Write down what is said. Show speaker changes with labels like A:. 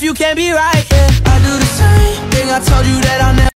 A: you can't be right, yeah. I do the same thing, I told you that I'll never